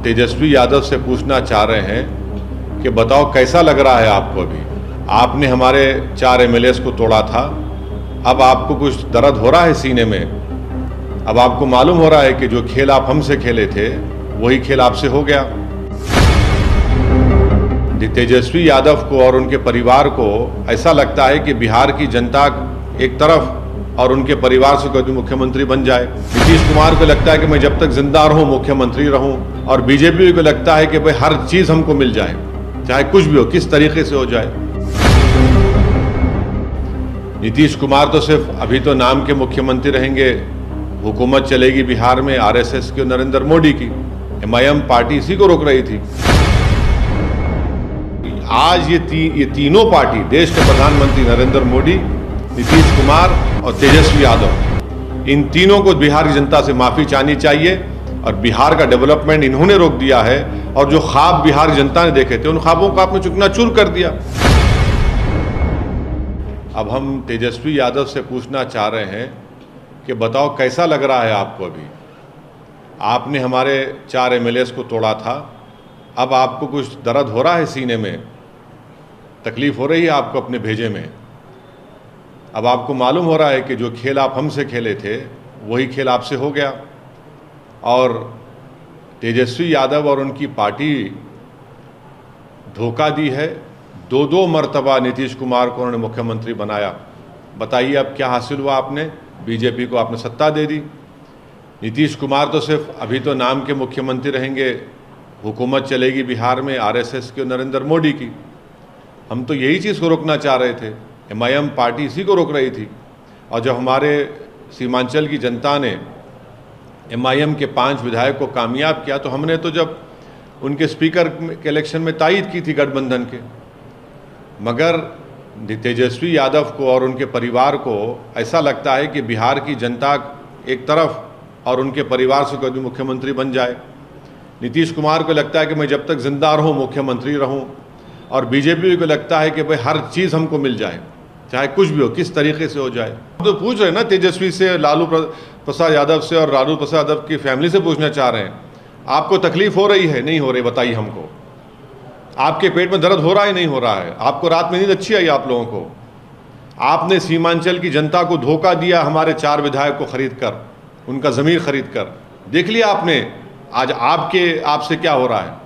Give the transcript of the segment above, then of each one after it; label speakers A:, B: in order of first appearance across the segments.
A: तेजस्वी यादव से पूछना चाह रहे हैं कि बताओ कैसा लग रहा है आपको। अभी आपने हमारे 4 एमएलएस को तोड़ा था, अब आपको कुछ दर्द हो रहा है सीने में? अब आपको मालूम हो रहा है कि जो खेल आप हमसे खेले थे वही खेल आपसे हो गया। तेजस्वी यादव को और उनके परिवार को ऐसा लगता है कि बिहार की जनता एक तरफ और उनके परिवार से कभी मुख्यमंत्री बन जाए। नीतीश कुमार को लगता है कि मैं जब तक जिंदा रहूं मुख्यमंत्री रहूं, और बीजेपी को लगता है कि भाई हर चीज हमको मिल जाए, चाहे कुछ भी हो, किस तरीके से हो जाए। नीतीश कुमार तो सिर्फ अभी तो नाम के मुख्यमंत्री रहेंगे, हुकूमत चलेगी बिहार में आरएसएस की, नरेंद्र मोदी की। एमआईएम पार्टी इसी को रोक रही थी। आज ये तीनों पार्टी, देश के प्रधानमंत्री नरेंद्र मोदी, नीतीश कुमार और तेजस्वी यादव, इन तीनों को बिहार की जनता से माफी चाहनी चाहिए। और बिहार का डेवलपमेंट इन्होंने रोक दिया है, और जो ख्वाब बिहार की जनता ने देखे थे उन ख्वाबों को आपने चूर कर दिया। अब हम तेजस्वी यादव से पूछना चाह रहे हैं कि बताओ कैसा लग रहा है आपको। अभी आपने हमारे 4 एमएलएस को तोड़ा था, अब आपको कुछ दर्द हो रहा है सीने में, तकलीफ हो रही है आपको अपने भेजे में। अब आपको मालूम हो रहा है कि जो खेल आप हमसे खेले थे वही खेल आपसे हो गया। और तेजस्वी यादव और उनकी पार्टी धोखा दी है। 2 मरतबा नीतीश कुमार को उन्होंने मुख्यमंत्री बनाया। बताइए अब क्या हासिल हुआ आपने? बीजेपी को आपने सत्ता दे दी। नीतीश कुमार तो सिर्फ अभी तो नाम के मुख्यमंत्री रहेंगे, हुकूमत चलेगी बिहार में आरएसएस की, नरेंद्र मोदी की। हम तो यही चीज़ को रोकना चाह रहे थे। एमआईएम पार्टी इसी को रोक रही थी। और जब हमारे सीमांचल की जनता ने एमआईएम के 5 विधायक को कामयाब किया, तो हमने तो जब उनके स्पीकर के इलेक्शन में तायद की थी गठबंधन के। मगर तेजस्वी यादव को और उनके परिवार को ऐसा लगता है कि बिहार की जनता एक तरफ और उनके परिवार से कभी मुख्यमंत्री बन जाए। नीतीश कुमार को लगता है कि मैं जब तक जिंदा रहूं मुख्यमंत्री रहूं, और बीजेपी को लगता है कि भाई हर चीज़ हमको मिल जाए, चाहे कुछ भी हो, किस तरीके से हो जाए। तो पूछ रहे हैं ना तेजस्वी से, लालू प्रसाद यादव से और लालू प्रसाद यादव की फैमिली से पूछना चाह रहे हैं, आपको तकलीफ हो रही है, नहीं हो रही? बताइए हमको। आपके पेट में दर्द हो रहा है, नहीं हो रहा है? आपको रात में नींद अच्छी आई आप लोगों को? आपने सीमांचल की जनता को धोखा दिया हमारे 4 विधायक को खरीद कर, उनका ज़मीर खरीद कर। देख लिया आपने आज आपसे क्या हो रहा है।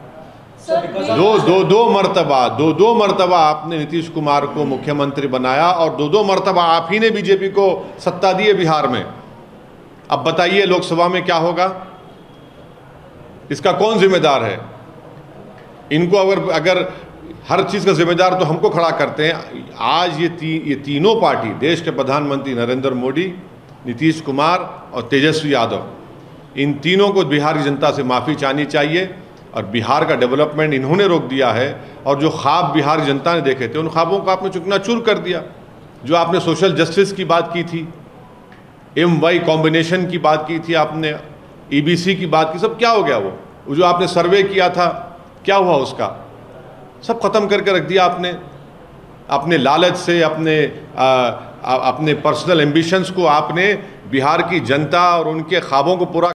A: दो मरतबा आपने नीतीश कुमार को मुख्यमंत्री बनाया, और 2 मरतबा आप ही ने बीजेपी को सत्ता दी है बिहार में। अब बताइए लोकसभा में क्या होगा? इसका कौन जिम्मेदार है? इनको अगर हर चीज़ का जिम्मेदार तो हमको खड़ा करते हैं। आज ये तीनों पार्टी, देश के प्रधानमंत्री नरेंद्र मोदी, नीतीश कुमार और तेजस्वी यादव, इन तीनों को बिहार की जनता से माफ़ी चाहनी चाहिए। और बिहार का डेवलपमेंट इन्होंने रोक दिया है, और जो ख्वाब बिहार की जनता ने देखे थे उन ख्वाबों को आपने चूर कर दिया। जो आपने सोशल जस्टिस की बात की थी, MY कॉम्बिनेशन की बात की थी आपने, EBC की बात की, सब क्या हो गया? वो जो आपने सर्वे किया था, क्या हुआ उसका? सब खत्म करके रख दिया आपने। अपने लालच से, अपने पर्सनल एम्बिशंस को आपने बिहार की जनता और उनके ख्वाबों को पूरा